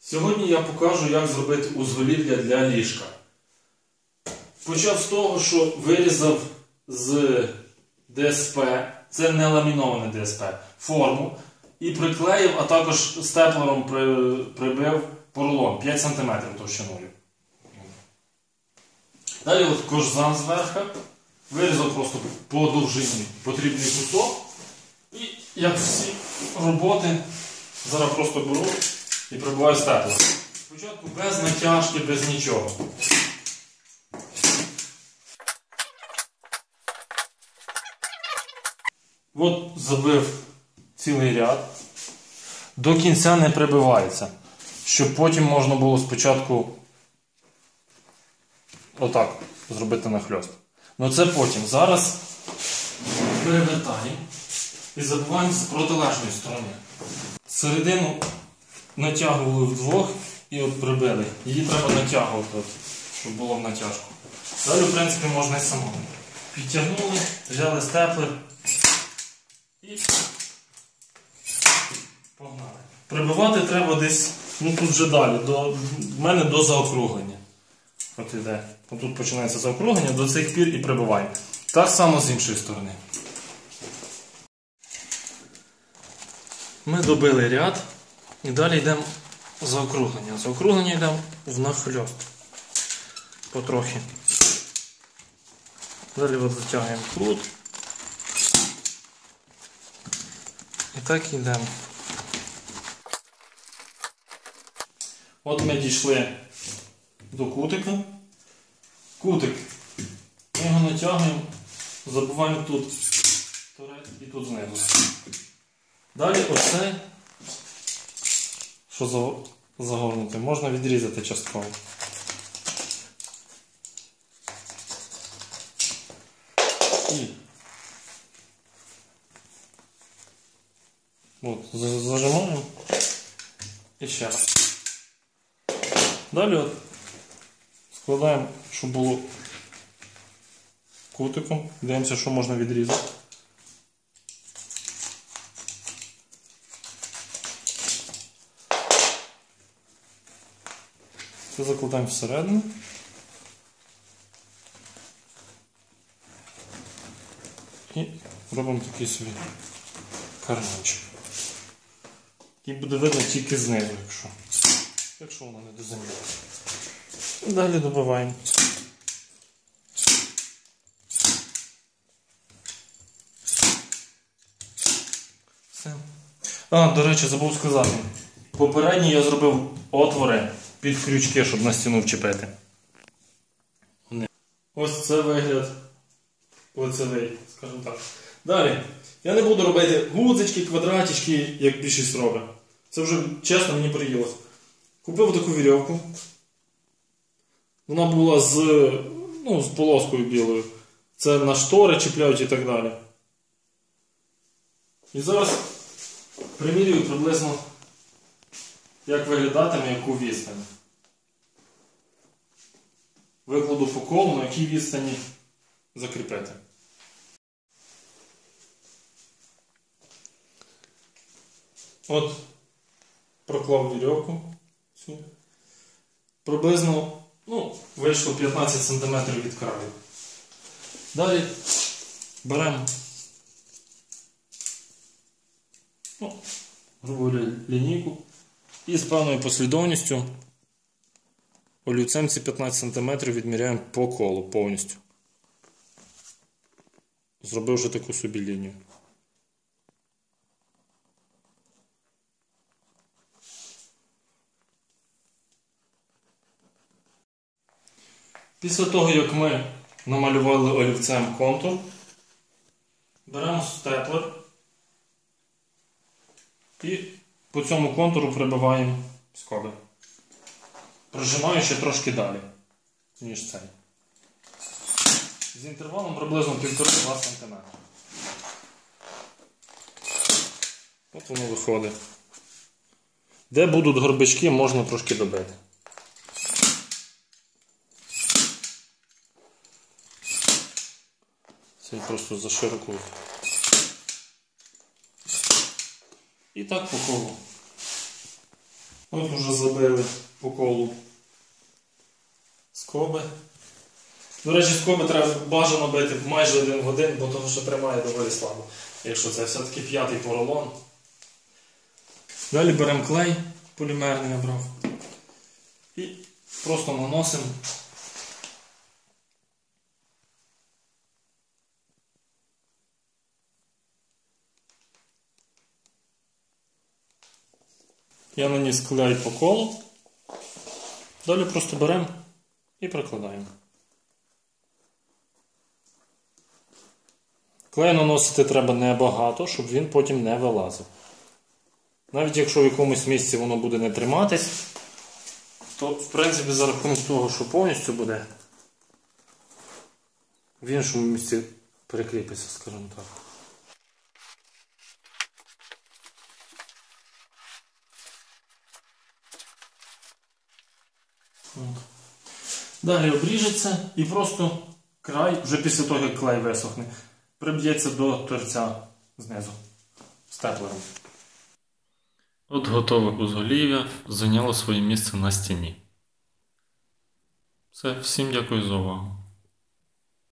Сьогодні я покажу, як зробити узголів'я для ліжка. Почав з того, що вирізав з ДСП, це не ламіноване ДСП, форму і приклеїв, а також степлером прибив поролон 5 см товщиною. Далі от кожзам зверху, вирізав просто по довжині потрібний кусок. І як всі роботи, зараз просто беру і прибиваю степлером. Спочатку без натяжки, без нічого. От забив цілий ряд. До кінця не прибивається, щоб потім можна було спочатку отак зробити нахльост. Ну це потім. Зараз перевертаємо і забиваємо з протилежної сторони. Середину натягували вдвох і от прибили. Її треба натягувати, щоб було в натяжку. Далі, в принципі, можна і самому. Підтягнули, взяли степлер і погнали. Прибивати треба десь, ну тут вже далі, в мене до заокруглення. От іде. Тут починається заокруглення, до цих пір і прибиваємо. Так само з іншої сторони. Ми добили ряд і далі йдемо заокруглення. Заокруглення йдемо в нахльост. Потрохи. Далі от затягуємо крут. І так йдемо. От ми дійшли до кутика. Кутик. Ми його натягуємо, забуваємо тут торець і тут знизу. Далі оце, що загорнути, можна відрізати частково. І от, зажимаємо і ще раз. Далі от складаємо, щоб було кутиком, дивимося, що можна відрізати. Це закладаємо всередину. І робимо такий собі карманчик. І буде видно тільки знизу, якщо воно не до землі. Далі добиваємо. Все. До речі, забув сказати. Попередньо я зробив отвори під крючки, щоб на стіну вчепити. Ось це вигляд лицевий, скажімо так. Далі. Я не буду робити гудзички, квадратички, як більшість робить. Це вже, чесно, мені приїлося. Купив таку вірьовку. Вона була з полоскою білою. Це на штори чіпляють і так далі. І зараз примірюю приблизно, як виглядатиме, яку відстань. Викладу по колу, на якій відстані закріпити. От, проклав вірьовку. Приблизно, вийшло 15 см від краю. Далі беремо, грубо говоря, лінійку і з певною послідовністю олівцем ці 15 см відміряємо по колу повністю. Зробивши таку собі лінію. Після того, як ми намалювали олівцем контур, беремо степлер і по цьому контуру прибиваємо скоби. Прижимаючи трошки далі, ніж цей. З інтервалом приблизно 1,5-2 см. От воно виходить. Де будуть горбички, можна трошки добити. Це просто за широко. І так по колу. От уже забили по колу скоби. До речі, скоби треба бажано бити майже 1 годин, бо того, що тримає доволі слабо. Якщо це все-таки 5-й поролон. Далі беремо клей полімерний, я брав. І просто наносимо. Я наніс клей по колу. Далі просто беремо і прикладаємо. Клей наносити треба небагато, щоб він потім не вилазив. Навіть якщо в якомусь місці воно буде не триматись, то в принципі за рахунок того, що повністю буде, в іншому місці прикріпиться, скажімо так. Далі обріжеться і просто край, вже після того, як клей висохне, приб'ється до торця знизу степлером. От готове узголів'я зайняло своє місце на стіні. Все, всім дякую за увагу.